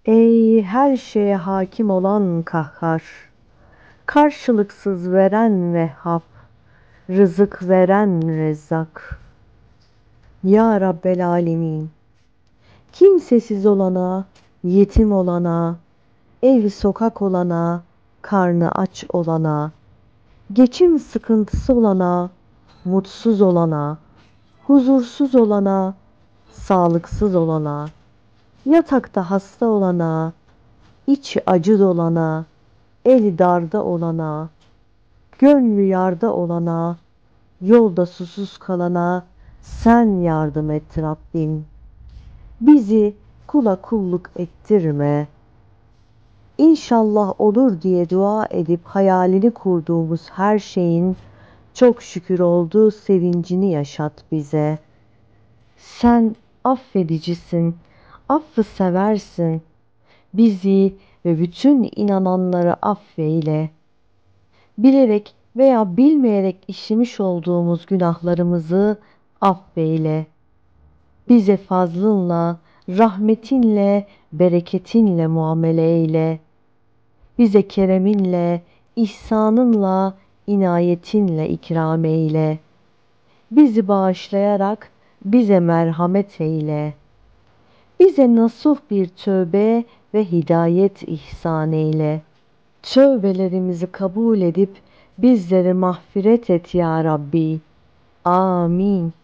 Ey her şeye hakim olan Kahhar, karşılıksız veren Vehhab, rızık veren Rezzak. Ya Rabbel Alemin, kimsesiz olana, yetim olana, ev sokak olana, karnı aç olana, geçim sıkıntısı olana, mutsuz olana, huzursuz olana, sağlıksız olana, yatakta hasta olana, içi acı dolana, eli darda olana, gönlü yarda olana, yolda susuz kalana sen yardım et Rabbim. Bizi kula kulluk ettirme. İnşallah olur diye dua edip hayalini kurduğumuz her şeyin çok şükür olduğu sevincini yaşat bize. Sen affedicisin, affı seversin. Bizi ve bütün inananları affeyle. Bilerek veya bilmeyerek işlemiş olduğumuz günahlarımızı affeyle. Bize fazlınla, rahmetinle, bereketinle muamele eyle. Bize kereminle, ihsanınla, inayetinle ikram eyle. Bizi bağışlayarak bize merhamet eyle. Bize nasuh bir tövbe ve hidayet ihsan eyle. Tövbelerimizi kabul edip bizleri mağfiret et ya Rabbi. Amin.